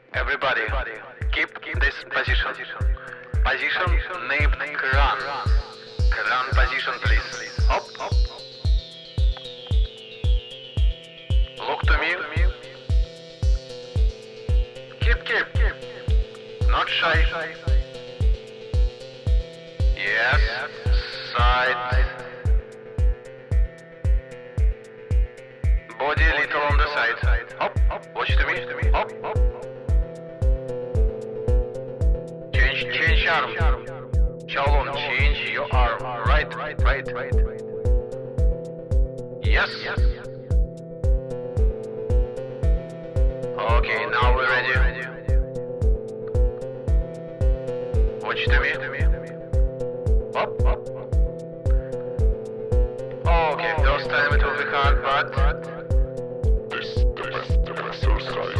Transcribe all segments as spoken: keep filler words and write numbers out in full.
Everybody, keep this position. Position named Kran. Kran position, please. Hop, hop. Look to me. Keep, keep, keep. Not shy. Yes. Side. Body little on the side. Hop, hop. Watch to me. Hop, hop. Change, change arm. Shalom, change your arm. Right, right, right, right. Yes. Yes. Okay, now we're ready. Watch to me. Hop, hop. Okay, first time it will be hard, but this is the best exercise.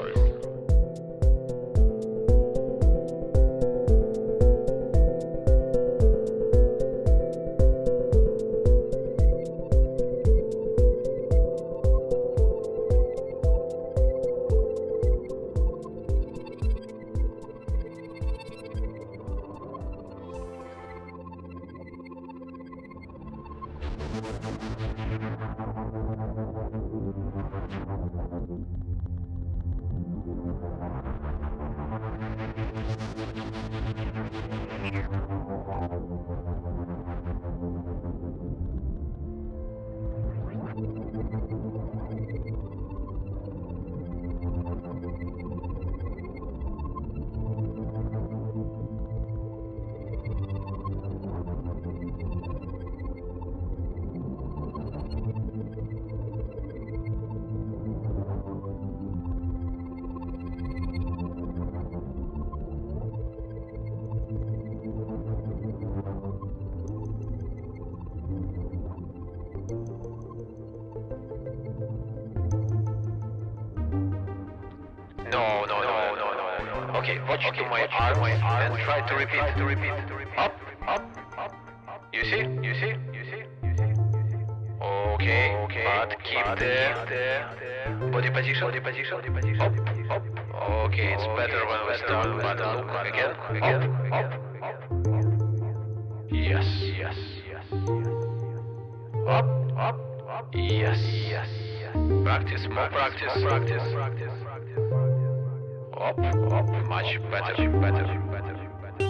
No, no, no, no, no, no. Okay, watch okay, to my arm and try to repeat, to repeat, to repeat. Up, up, up, up. You see? You see? You see? You see? Okay, okay. But keep the body position, body position, body position. Up, up. Okay, it's better when we start, but look again, again, up, up. Yes, yes, yes. Up, up, up. Yes, yes, yes. Practice, more practice, practice, practice. Up, up, much better, better, better, better.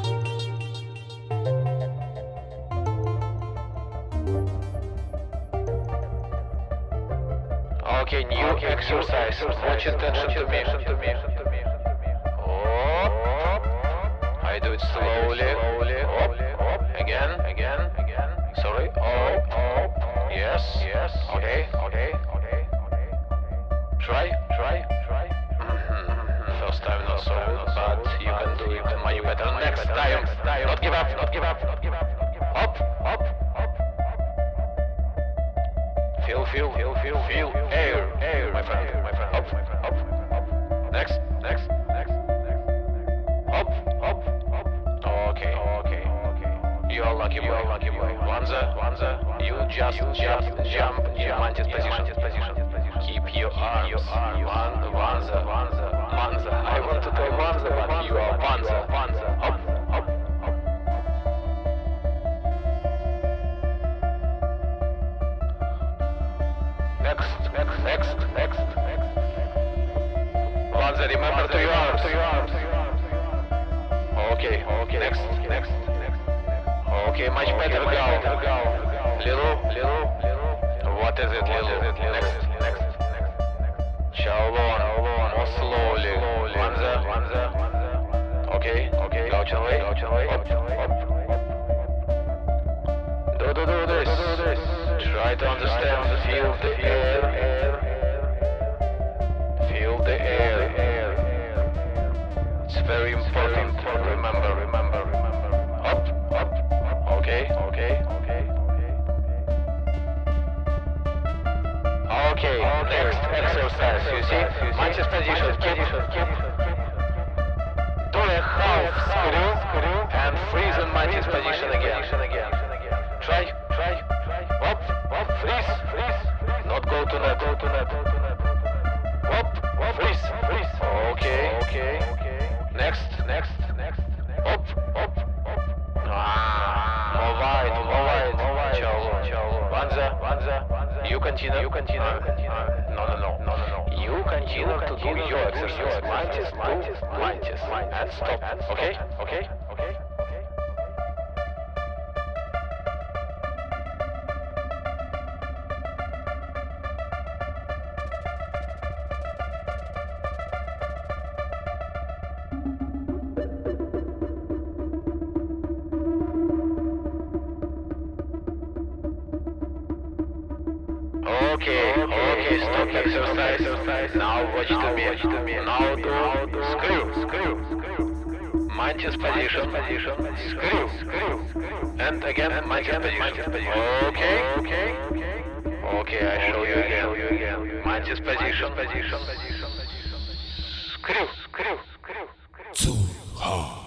Okay, new okay, exercise. exercise. Watch attention to me, to me, to me. Up, I do it slowly. slowly. Up, up, again, again, again. Sorry. Up, up. Yes, yes. Okay, okay, okay, okay. Try, try, try. First time not so good, but you can do it much better next time. Not give up, not give up, not give up, not give up. Up, up, up, up. Feel, feel, feel, feel, feel. Air, air, my friend, my friend. Up, up, up. Next, next, next, next. Up, up, up. Okay, okay, okay. You are lucky boy, you are lucky boy. Wanza, wanza. You just, just jump in mantis position. Keep your arms. Your arms. One, wanza, wanza. Panza. I want to play Panza, but you are Panza. Panza. Up, up, up. Next, next, next, next, next. Panza, remember to your arms. To your arms. Okay, okay. Next, next, next. Okay, much better. Go. Little, little, little. What is it? Little. Next, next, next. Shalom. More slowly. Wanza, wanza. Okay, okay. Go away, go away. Up, up. Do, do, do this. Try to understand. Feel the air. Feel the air. It's very important. Remember, remember, remember. Up, up. Okay, okay, okay, okay. Okay, next exercise. You see? Mantis position. Keep, keep. Do a half screw and freeze in mantis position again. Try, try, try. Up, up, freeze, freeze. Not go to net, go to net, go to net. Up, up, freeze, freeze. Okay, okay. next, next, up, up, up. Ah, more wide, more wide, more wide. Ciao, ciao. Vanza, Vanza. You continue, you continue. Uh, no, no, no, no, no, no. You continue to do your exercise. Mantis, mantis, mantis, and stop. Okay, okay, okay. Okay, okay, stop exercise. Now watch to me. Now do screw, screw, screw. Mantis position, position, screw, screw. And again, mantis position. Okay, okay, okay. I show you again. Mantis position, position, position. Screw, screw, screw. Too hard.